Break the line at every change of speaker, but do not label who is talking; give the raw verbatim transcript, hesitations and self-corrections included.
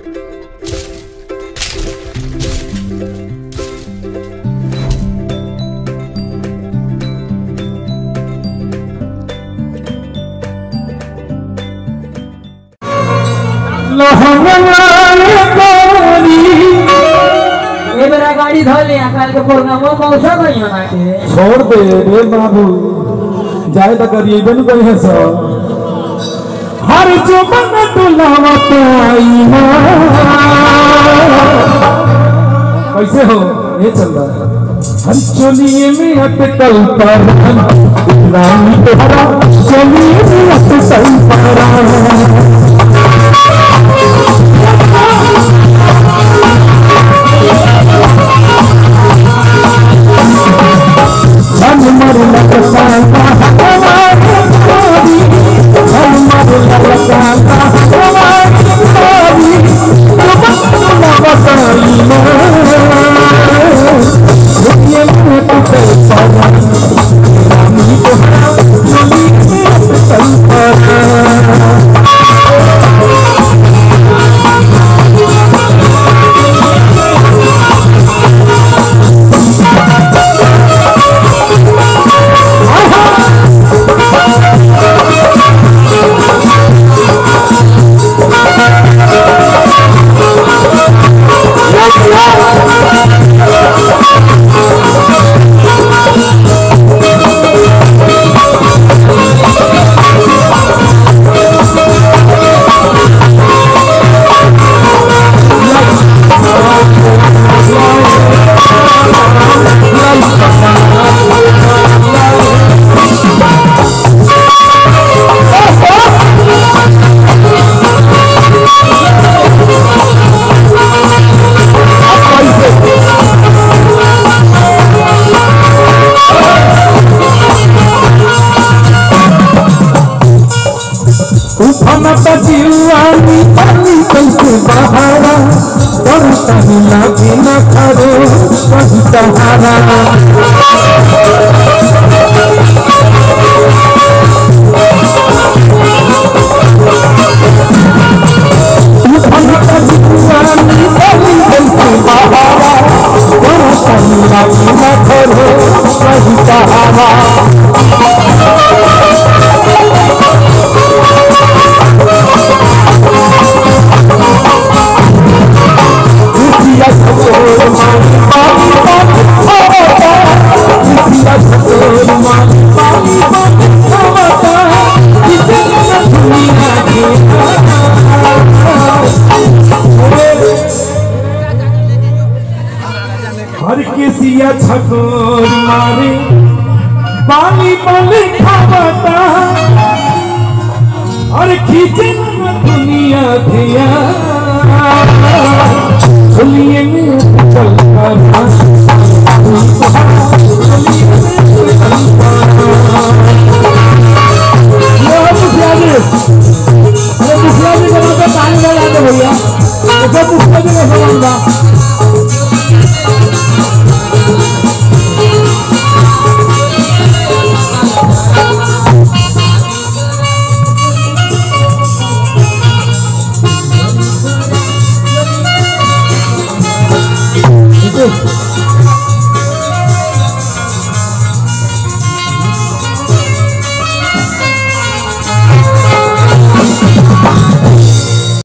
गाड़ी धो ले काल के प्रोग्राम मौसा कहीं होना के
छोड़ दे रे बाबू जाए तो करिए बन कोई है सो हर जो मन टुलावा पाई ना कैसे हो ये चंदा हर चोलिए में अटकल पर रानी तोहरा चोलिए में अटकल पर हम मर लगता हमारे कोई हम मर लगता हमारे कोई तुम ना बताई ना ये मैं तो पता रानी को चली चल पर जीवानी पानी कैसे बहारा करता हिला बिना खड़े कहीं सहारा जीवानी पानी कैसे बहारा करता हिला बिना खड़े कहीं सहारा हर किसिया छकोर मारे पानी पानी खावता और खींचे दुनिया धिया चलिए में चलता पानी डाला दो भैया,